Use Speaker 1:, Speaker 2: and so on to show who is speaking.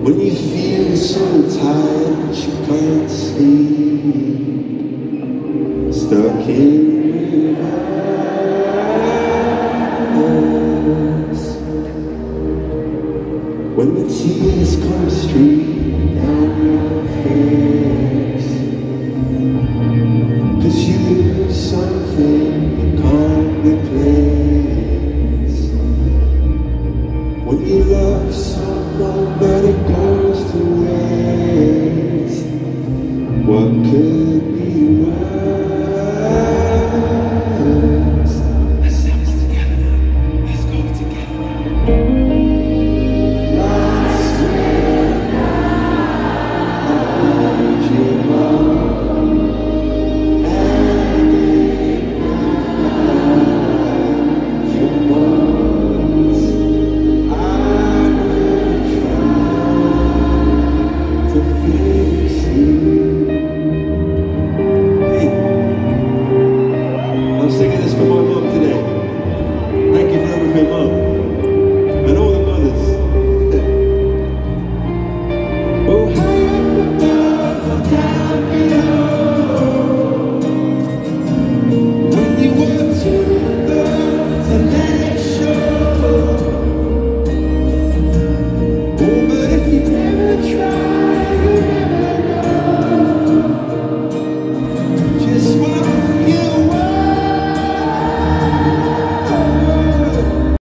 Speaker 1: When you feel so tired but you can't sleep, stuck in reverse. When the tears come streaming down your face, 'cause you lose something you can't replace. When you love someone but it goes to waste, what could be worse? Let's step together now. Let's go together now. Last year I heard you love, and ignite your bones. I will try to fix you. Hey, I'm singing this for my mom today. Thank you for everything, Mom, and all the mothers. Oh, high up above or down below, when you were too young to let it show. Oh, but if you never try